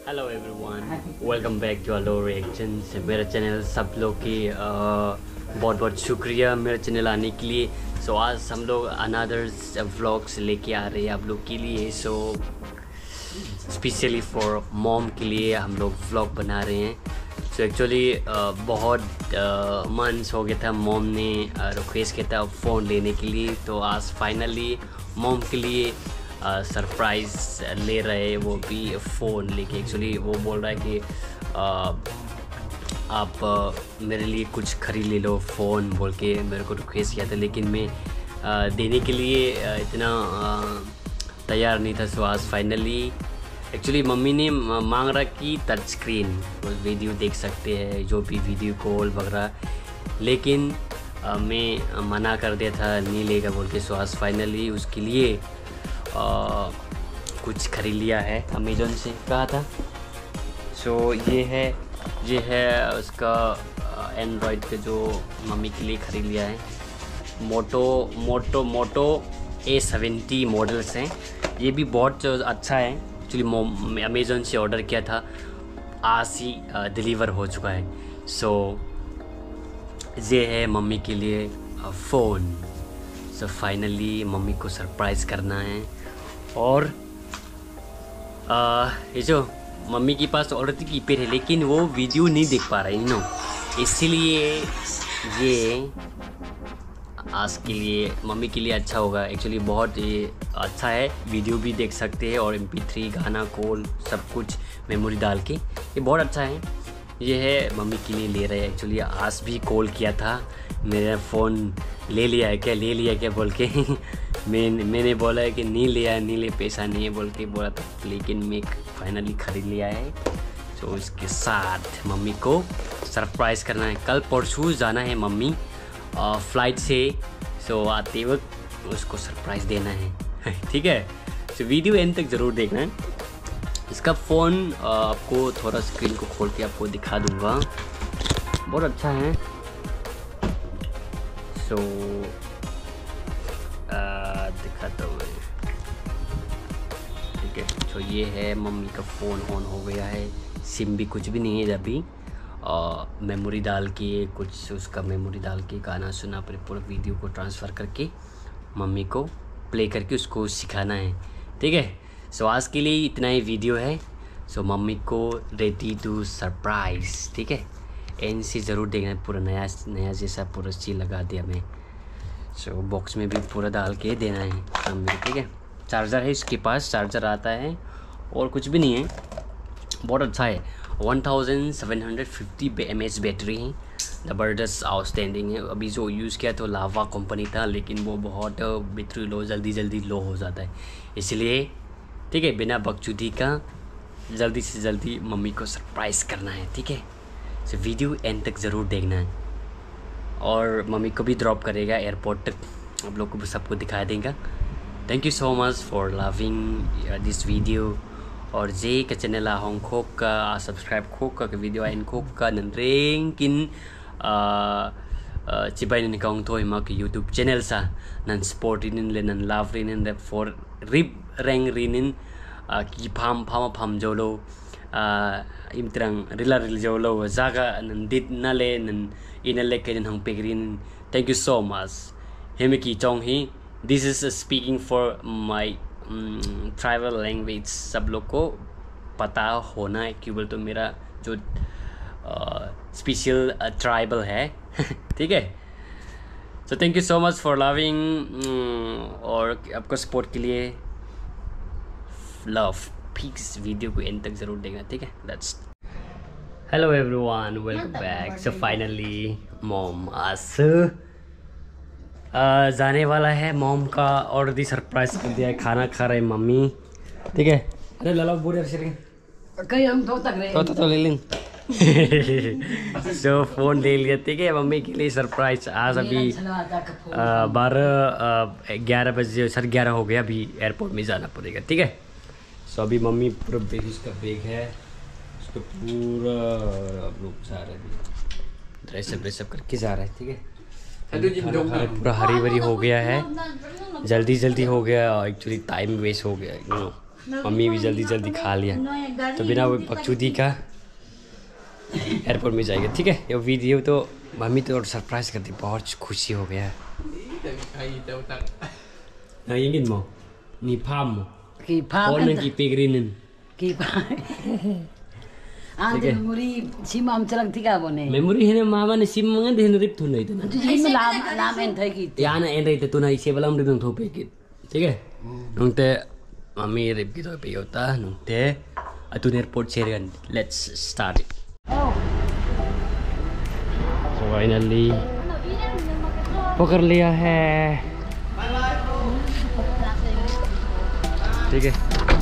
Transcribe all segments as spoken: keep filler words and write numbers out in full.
Hello everyone, welcome back to अलो reaction से मेरा चैनल। सब लोग की बहुत बहुत शुक्रिया मेरे चैनल आने के लिए। सो so, आज हम लोग अनदर व्लॉग्स लेके आ रहे हैं आप लोग के लिए। सो स्पेशली फॉर मॉम के लिए हम लोग व्लॉग बना रहे हैं। सो so, एक्चुअली uh, बहुत मंथ्स uh, हो गया था, मॉम ने रिक्वेस्ट uh, किया था फ़ोन लेने के लिए। तो आज फाइनली मॉम के लिए सरप्राइज़ uh, ले रहे, वो भी फ़ोन लेके। एक्चुअली वो बोल रहा है कि uh, आप uh, मेरे लिए कुछ ख़रीद ले लो फ़ोन बोल के मेरे को रिक्वेस्ट किया था, लेकिन मैं uh, देने के लिए uh, इतना uh, तैयार नहीं था। सो आज फाइनली एक्चुअली मम्मी ने मांग रहा कि टच स्क्रीन वीडियो देख सकते हैं, जो भी वीडियो कॉल वगैरह, लेकिन आ, मैं मना कर दिया था, नहीं लेगा बोल के। सो आज फाइनली उसके लिए आ, कुछ खरीद लिया है अमेज़न से, कहा था। सो ये है ये है उसका एंड्रॉयड के जो मम्मी के लिए ख़रीद लिया है। मोटो मोटो मोटो ए सेवेंटी मॉडल्स हैं, ये भी बहुत अच्छा है। एक्चुअली अमेज़न से ऑर्डर किया था, आज ही डिलीवर हो चुका है। सो so, ये है मम्मी के लिए phone. So so, finally mummy को सरप्राइज़ करना है। और आ, ये जो मम्मी के पास ऑलरेडी कीपैड है, लेकिन वो वीडियो नहीं देख पा रही नो, इसीलिए ये आज के लिए मम्मी के लिए अच्छा होगा। एक्चुअली बहुत ये अच्छा है, वीडियो भी देख सकते हैं और एम पी थ्री गाना कॉल सब कुछ मेमोरी डाल के, ये बहुत अच्छा है। ये है मम्मी के लिए ले रहे हैं। एक्चुअली आज भी कॉल किया था, मेरा फ़ोन ले लिया है क्या ले लिया क्या बोल के मैं मैंने बोला है कि नहीं लिया नहीं ले पैसा नहीं है बोल के बोला था, लेकिन मैं फाइनली ख़रीद लिया है। तो इसके साथ मम्मी को सरप्राइज़ करना है। कल परसों जाना है मम्मी फ़्लाइट से। सो so, आते वक्त उसको सरप्राइज़ देना है ठीक है। सो so, वीडियो एंड तक ज़रूर देखना है। इसका फ़ोन आपको थोड़ा स्क्रीन को खोल के आपको दिखा दूँगा, बहुत अच्छा है। सो so, दिखाता हूँ, ठीक है। तो ये है मम्मी का फ़ोन ऑन हो गया है, सिम भी कुछ भी नहीं है अभी। मेमोरी डाल के कुछ उसका मेमोरी डाल के गाना सुना, फिर पूरा वीडियो को ट्रांसफ़र करके मम्मी को प्ले करके उसको सिखाना है, ठीक है। सो आज के लिए इतना ही वीडियो है। सो मम्मी को रेडी टू सरप्राइज़, ठीक है। एंड से ज़रूर देखना, पूरा नया नया जैसा पूरा चीज़ लगा दिया मैं। सो बॉक्स में भी पूरा डाल के देना है मम्मी को, ठीक है। चार्जर है इसके पास, चार्जर आता है और कुछ भी नहीं है, बहुत अच्छा है। One thousand seven hundred fifty M H battery है, ज़बरदस्त आउटस्टैंडिंग है। अभी जो यूज़ किया तो लावा कंपनी था, लेकिन वो बहुत बैटरी लो जल्दी जल्दी लो हो जाता है, इसलिए ठीक है, बिना बकचोदी का जल्दी से जल्दी मम्मी को सरप्राइज़ करना है, ठीक है। सो वीडियो एंड तक ज़रूर देखना है। और मम्मी को भी ड्रॉप करेगा एयरपोर्ट तक, आप लोग को सबको दिखा देगा। Thank you so much for loving this video. और जे का चैनल होंग खोक का सब्सक्राइब खोक का वीडियो आइन खोक का नन रेंग किन चिबाइन निकाउंग तो इमा के यूट्यूब चैनल सा नन स्पोर्ट रिनिन ले नन लाव रिनिन रे फॉर रिप रेंग रिनिन की फाम फाम फाम जोलो इमत्रंग रिला रिल जोलो जागा नन दिट नले नन इनले के नन हंग पेगरिन। थैंक यू सो मच हेमे की चोंग ही। This is speaking for my tribal language, सब लोग को पता होना है कि बोल तो मेरा जो स्पेशल ट्राइबल है ठीक है। So thank you so much for loving और आपको सपोर्ट के लिए लव पीस। वीडियो को एंड तक ज़रूर देखना, ठीक है। That's hello everyone, welcome back. So finally mom आज Uh, जाने वाला है। मॉम का ऑलरेडी सरप्राइज कर दिया है, खाना खा रहे मम्मी, ठीक है। अरे लाला बोले कहीं हम तो तक रहे तो तो ले लें सो फ़ोन ले लिया, ठीक है। मम्मी के लिए सरप्राइज आज अभी बारह ग्यारह बजे साढ़े ग्यारह हो गया, अभी एयरपोर्ट में जाना पड़ेगा, ठीक है। सो अभी मम्मी पूरा बैग, इसका बैग है, उसको पूरा आप लोग जा रहे हैं, ड्रेसअप ड्रेसअप करके जा रहे हैं, ठीक है। पूरा हरी भरी हो गया है, जल्दी जल्दी हो गया, एक्चुअली टाइम वेस्ट हो गया, यू नो। मम्मी भी जल्दी जल्दी खा लिया, तो बिना बकचोदी का एयरपोर्ट में जाएगा। ठीक है, ये वीडियो तो मम्मी तो सरप्राइज कर दी, बहुत खुशी हो गया है। Nah, ingin mau ni pam ki pam oh nang ki pegrinin ki pam ande memori sim am chalang thika bone memory hene mama ne sim mangan de rip thun nahi tu sim lam lam en thai ki ya na en rite tu na ise balam de thon pe ki ठीक है nung te mami rip ki to pe yota nung te atu airport share let's start it. Oh so finally पकड़ लिया है। ठीक है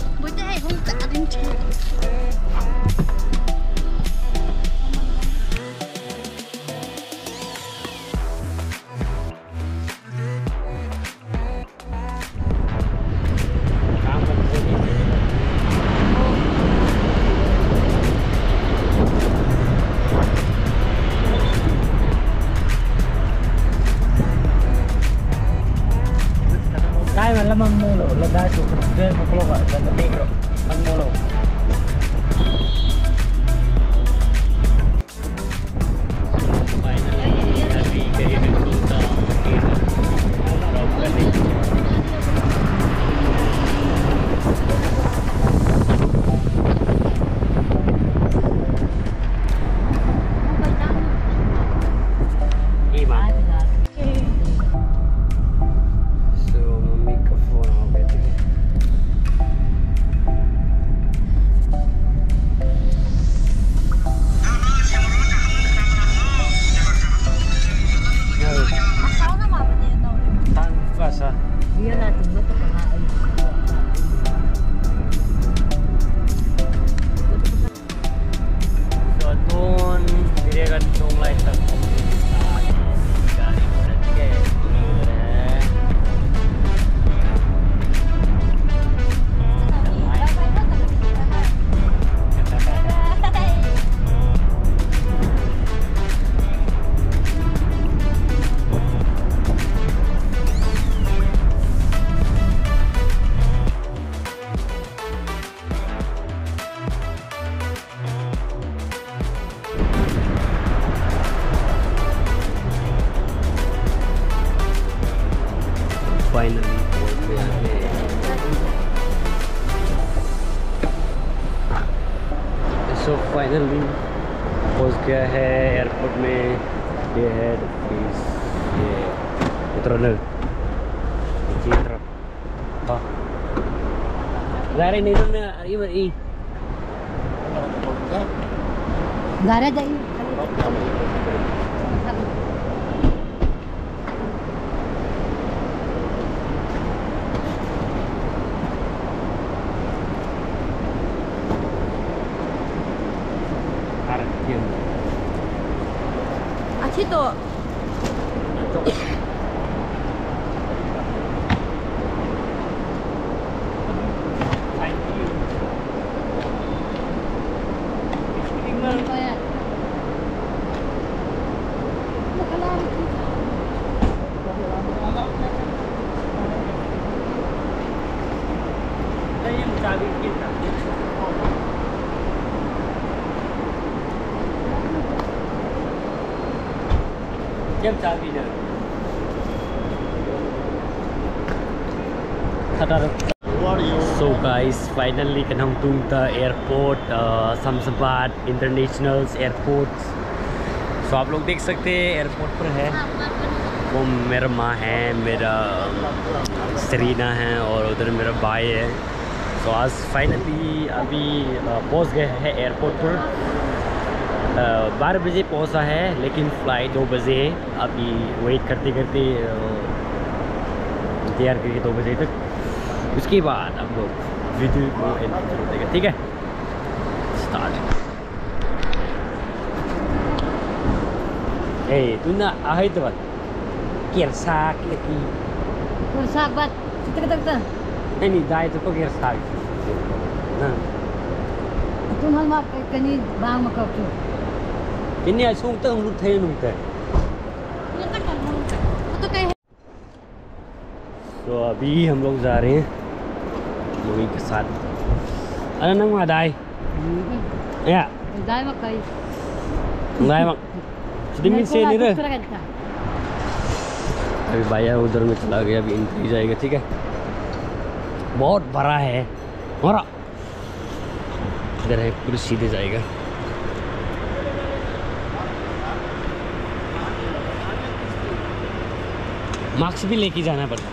Đây mà là măng mô lộ là đa số trên một lô gọi là tiền rồi măng mô lộ finally पहुंच गया है। So finally पहुंच गया है एयरपोर्ट में। ये है प्लीज ये उतरना चित्र हाँ गाड़ी नहीं तो मैं ये ये गाड़ी जाइए अच्छी तो So guys, finally kanang tung ta airport Samsabad International Airport। so आप लोग देख सकते हैं एयरपोर्ट पर है वो मेरा माँ है, मेरा सरीना है और उधर मेरा भाई है। so आज फाइनली अभी पहुंच गए हैं एयरपोर्ट पर। बारह बजे पहुंचा है लेकिन फ्लाइट दो बजे है। अभी वेट करते करते तैयार करके दो बजे तक, उसके बाद हम लोग वीडियो को एंड कर देंगे। ठीक है, स्टार्ट। ए तू ना आहे तो बात केर साक लेकी कोई साग बात कितने तक था नहीं नहीं दाई तो को केर साक ना तुम हम आप कनी बांग में कब तो किन्ने असुंग तो हम थे नुते ये तक तो कहे। तो अभी हम लोग जा रहे हैं मम्मी के साथ Ano nang mga day? Yeah. Dai mà cây. Day mak. Sedih min से नहीं रहे. अभी भैया उधर में चला गया, अभी एंट्री जाएगा, ठीक है। बहुत बड़ा है हमारा, इधर है पूरे सीधे जाएगा। मार्क्स भी लेके जाना पड़ता है।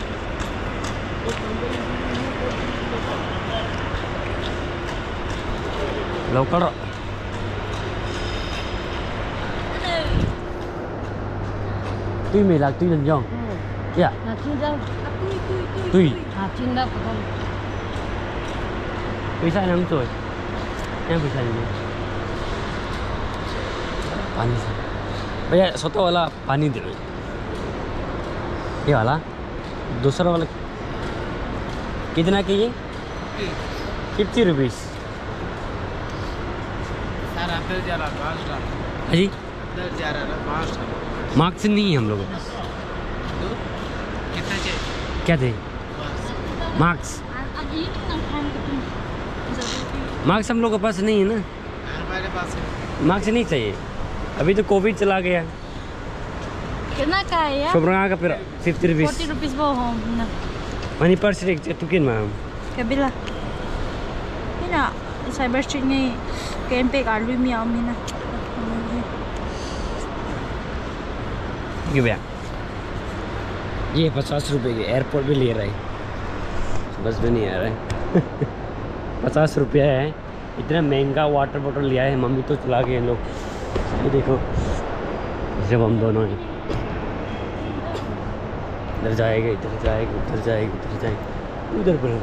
Local tuy mày là tuy lần dòng dạ À chuyên đâu? tuy À chuyên đâu không? पैसा नाम तो है यहाँ पैसा नहीं है पानी से भैया सोता वाला पानी दे दो ये वाला दूसरा वाला कितना की ये फिफ्टी रुपीज़ जी मार्क्स नहीं है हम लोगों के पास क्या थे मार्क्स मार्क्स हम लोग के पास नहीं है ना, मार्क्स नहीं चाहिए अभी तो कोविड चला गया। कितना का है यार? सोब्रंगा का फिर fifty rupees forty rupees bo home na. Money पर से तुकिन मैम Kabila. Ina cyber street ngay K M P का लुई मियाँ मिना. ये भैया ये पचास रुपए के एयरपोर्ट भी ले रहा है, बस में नहीं आ रहा है। पचास रुपया है, इतना महंगा वाटर बॉटल लिया है, मम्मी तो चला गए लोग। ये देखो जब हम दोनों हैं इधर जाएगा इधर जाएगा उधर जाएगा उधर जाएगा उधर पर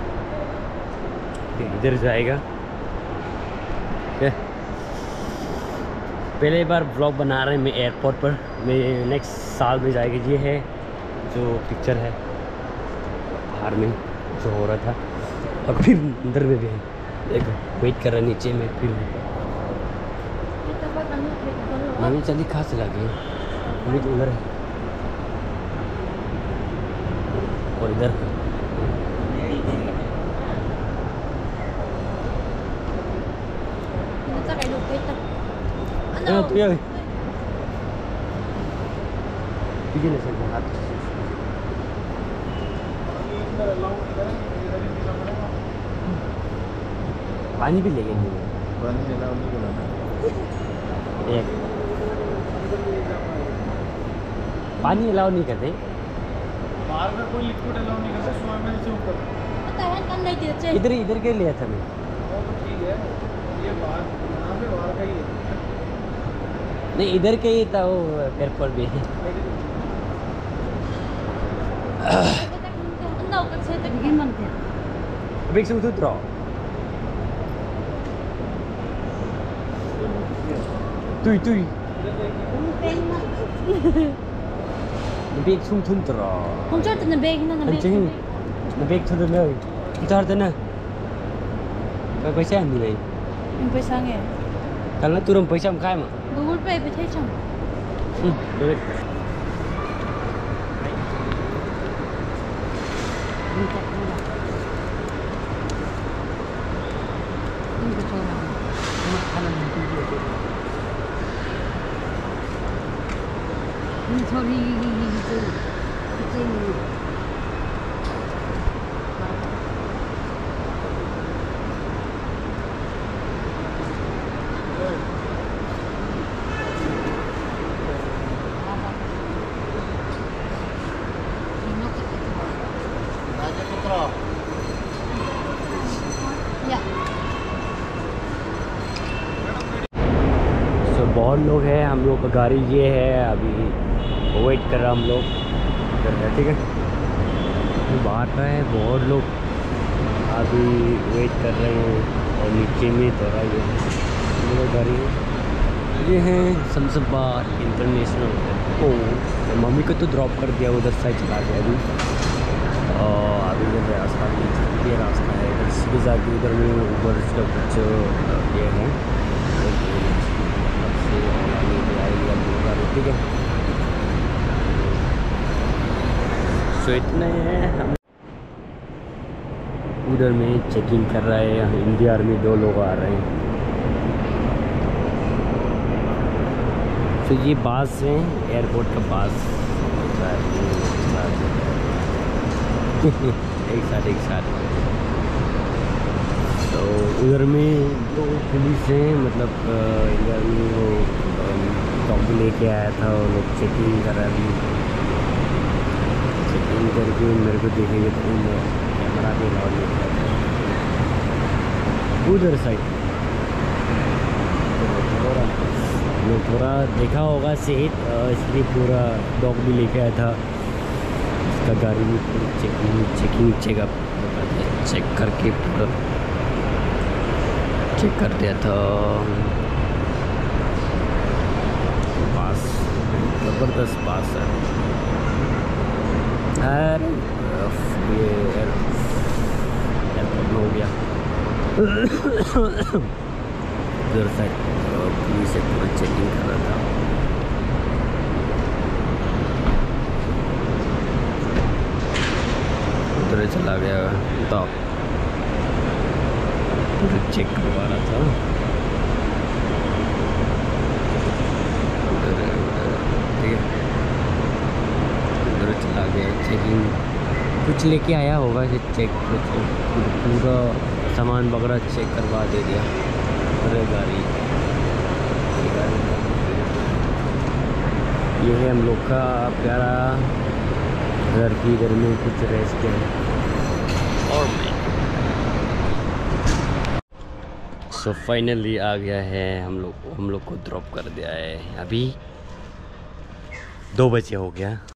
इधर जाएगा। ठीक है, पहले बार ब्लॉग बना रहे हैं मैं एयरपोर्ट पर, मैं नेक्स्ट साल में जाएगा। ये है जो पिक्चर है बाहर में जो हो रहा था, और फिर अंदर में भी है, देखो वेट कर रहा है नीचे में। फिर मम्मी चली कहाँ से लगी, मम्मी तो उधर है और इधर है। Kita kayak lupit ta. Ano to yan? Bigyan na siya ng hato. पानी भी ले गए पानी अलाउ नहीं करना एक पानी अलाउ नहीं करते बाहर का कोई लिक्विड अलाउ नहीं करते, स्विमिंग से ऊपर Ata yan kan lay dito che. इधर इधर के लिया था मैं। वो तो ठीक है, ये बाहर यहाँ पे बाहर का ही है। नहीं इधर के ही था वो एयरपोर्ट भी। Ano kasi ta Bigyan man kaya. Big sung tutro. Tui tui. Big sung tutro. Kung chart na bag na na bag. Anjing. Na big tu nơi. Itar tu na. Kau पैसा नहीं नहीं. Yung pesa nga. Kalau turun पैसा हम खाए मा. Google Pay pa tayo chang. Hmm. Boleh. Ini kecoa. Makanan itu. Ini sorry itu. Itu. Ya. So बहुत लोग हैं, हम लोग का गाड़ी ये है, अभी वेट कर रहा हम लोग कर रहे हैं। ठीक है, ये बाहर का है, बहुत लोग अभी वेट कर रहे हैं और नीचे में थोड़ा ये है गाड़ी है। ये है शमशाबाद इंटरनेशनल एयरपोर्ट। मम्मी को तो ड्रॉप कर दिया, उधर साइड चला गया अभी, और अभी ये रास्ता ये रास्ता है इधर से जाके उधर में ऊबर का कुछ ये है। ठीक है, सो इतना है। हम उधर में चेकिंग कर रहा है। इंडिया आर्मी दो लोग आ रहे हैं। फिर ये बास है, एयरपोर्ट का बास एक साथ एक साथ। तो उधर में दो पुलिस हैं, मतलब इंडिया में वो डॉग लेके आया था, वो लोग चेकिंग कर रहा है। चेकिंग करके मेरे को देखेंगे तो कैमरा भी अलाउड नहीं किया उधर साइड। थोड़ा थोड़ा देखा होगा शहीद, इसलिए पूरा डॉग भी लेके आया था। इसका गाड़ी भी पूरी चेकिंग चेकिंग चेकअप चेक करके पूरा चेक कर दिया था। पास ज़बरदस्त पास है। अरे ये एयरपोर्ट हो गया। उधर साइड पुलिस से पूरा चेकिंग कर रहा था। उधर चला गया तो पूरा चेक करवा रहा था। उधर ठीक है, उधर चला गया चेकिंग, कुछ लेके आया होगा कि चेक कुछ पूरा सामान वगैरह चेक करवा दे दिया। अरे गाड़ी ये है हम लोग का प्यारा घर की घर में कुछ रेस्ट है। और सो फाइनली आ गया है, हम लोग हम लोग को ड्रॉप कर दिया है। अभी दो बजे हो गया।